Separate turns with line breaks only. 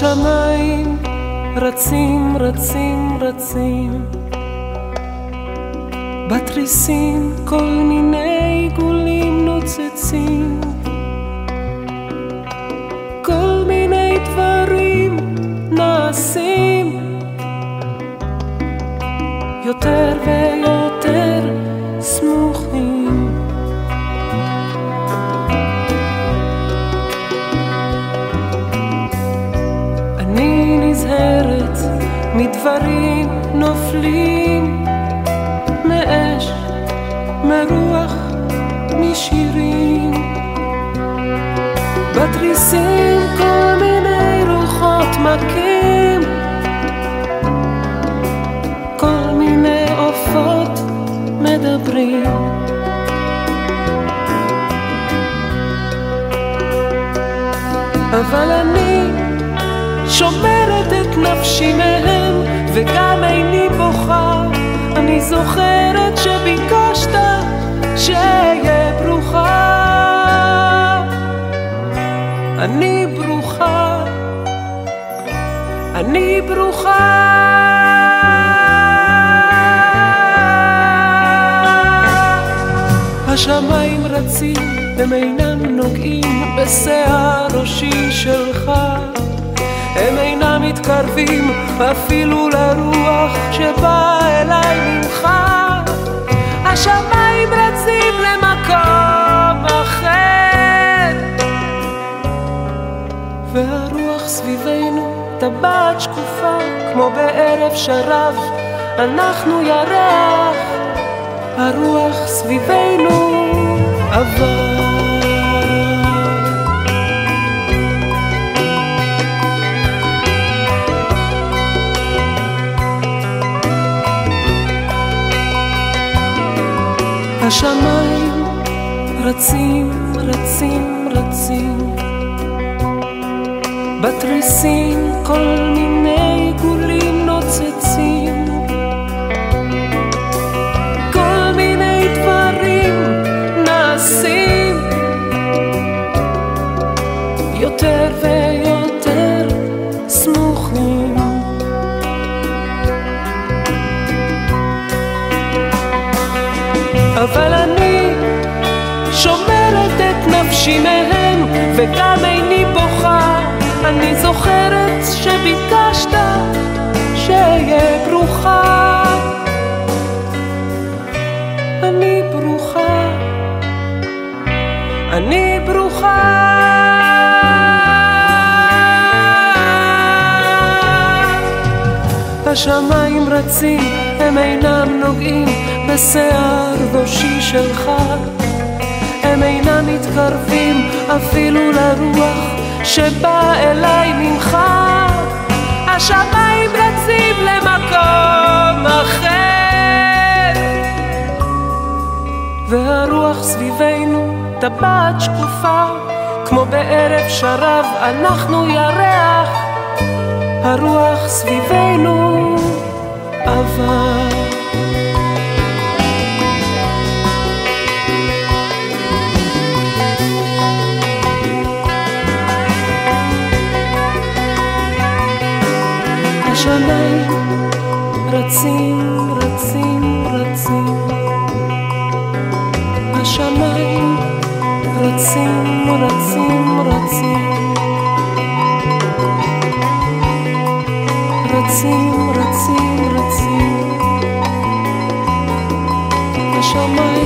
השמיים רצים רצים רצים, בתריסים כל מיני עיגולים נוצצים, כל מיני דברים נעשים, יותר ויותר סמוכים. אני נזהרת מדברים נופלים, מאש, מרוח, משירים, בתריסים כל מיני רוחות מכים, כל מיני עופות מדברים. אבל אני שומרת את נפשי מהם, וגם איני בוכה. אני זוכרת שביקשת שאהיה ברוכה. אני ברוכה, אני ברוכה. השמיים רצים, הם אינם נוגעים בשיער ראשי שלך, הם אינם מתקרבים אפילו לרוח שבאה אליי ממך. השמיים רצים למקום אחר, והרוח סביבנו טבעת שקופה, כמו בערב שרב אנחנו ירח, הרוח סביבנו עבר. השמיים רצים רצים רצים, בתריסים כל מיני עיגולים נוצצים, כל מיני דברים נעשים, יותר ויותר סמוכים. אבל אני שומרת את נפשי מהם, וגם איני בוכה. אני זוכרת שביקשת שאהיה ברוכה. אני ברוכה, אני ברוכה. השמיים רצים, הם אינם נוגעים בשיער ראשי שלך, הם אינם מתקרבים אפילו לרוח שבא אליי ממך. השמיים רצים למקום אחר, והרוח סביבנו טבעת שקופה, כמו בערב שרב אנחנו ירח, הרוח סביבנו עבר. השמיים רצים רצים רצים, השמיים רצים רצים רצים, רצים רצים רצים, השמיים